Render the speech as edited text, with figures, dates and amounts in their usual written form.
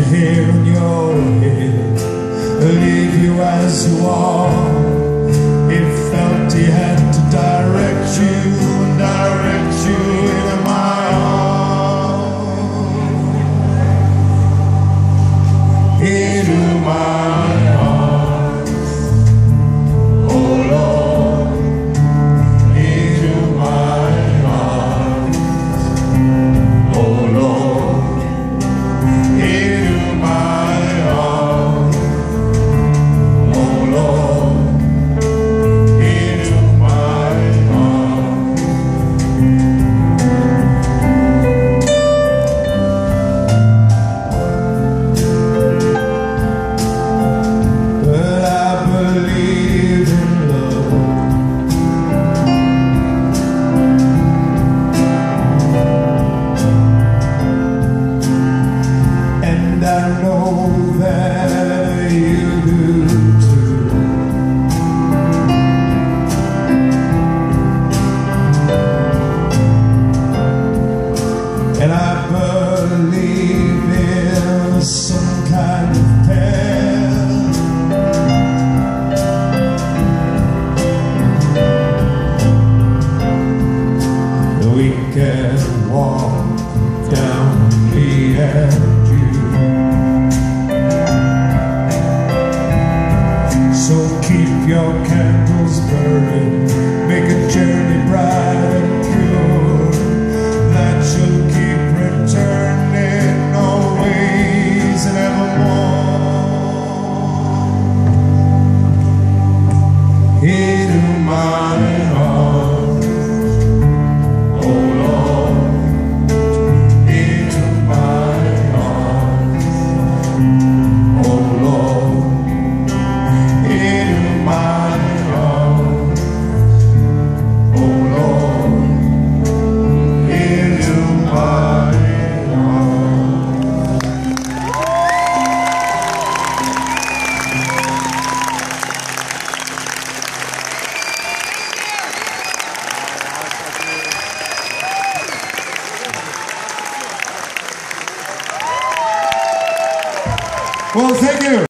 hair on your head, leave you as you are. He felt he had to direct you into my arms, into my arms, oh Lord, into my arms, oh Lord, into my arms, oh Lord, into my arms. But I believe in love, and I know that you do too. And I believe in some kind of path. We can walk down me and you. So keep your candles burning, make a journey bright and pure, that you'll keep returning always and evermore. Into my arms, oh Lord, into my arms, oh Lord, into my arms, oh Lord, into my arms. Well, thank you.